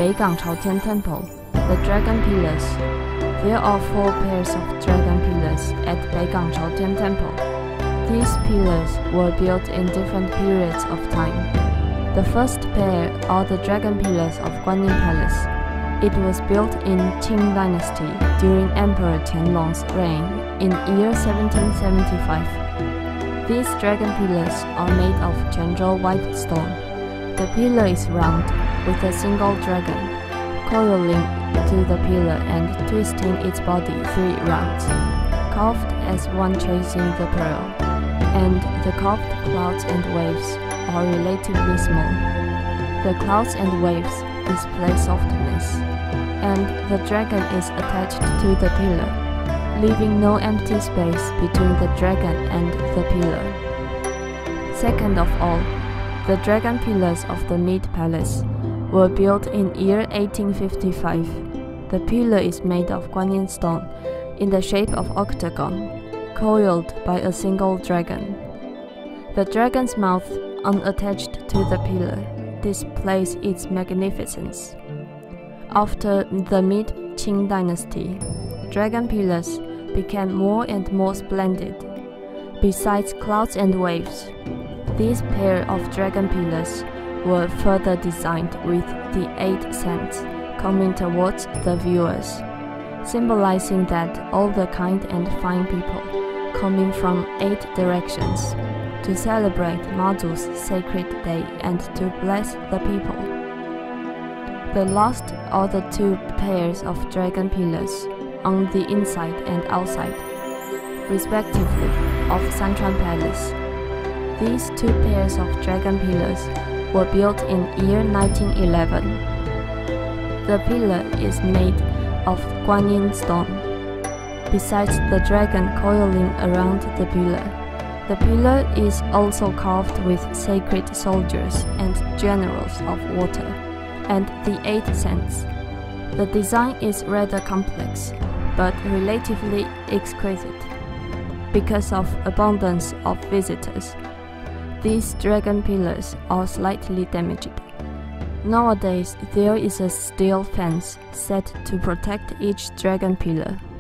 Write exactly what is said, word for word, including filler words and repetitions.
Beigang Chaotian Temple, the Dragon Pillars. There are four pairs of dragon pillars at Beigang Chaotian Temple. These pillars were built in different periods of time. The first pair are the dragon pillars of Guanyin Palace. It was built in Qing Dynasty during Emperor Qianlong's reign in year seventeen seventy-five. These dragon pillars are made of Quanzhou white stone. The pillar is round, with a single dragon, coiling to the pillar and twisting its body three rounds, carved as one chasing the pearl, and the carved clouds and waves are relatively small. The clouds and waves display softness, and the dragon is attached to the pillar, leaving no empty space between the dragon and the pillar. Second of all, the dragon pillars of the Mid Palace were built in year eighteen fifty-five. The pillar is made of Guanyin stone in the shape of octagon, coiled by a single dragon. The dragon's mouth, unattached to the pillar, displays its magnificence. After the Mid-Qing dynasty, dragon pillars became more and more splendid. Besides clouds and waves, these pair of dragon pillars were further designed with the eight sands coming towards the viewers, symbolizing that all the kind and fine people coming from eight directions to celebrate Mazu's sacred day and to bless the people. The last are the two pairs of dragon pillars on the inside and outside, respectively, of Sanchuan Palace. These two pairs of dragon pillars were built in year nineteen eleven. The pillar is made of Guanyin stone. Besides the dragon coiling around the pillar, the pillar is also carved with sacred soldiers and generals of water, and the eight sands. The design is rather complex, but relatively exquisite. Because of abundance of visitors, these dragon pillars are slightly damaged. Nowadays, there is a steel fence set to protect each dragon pillar.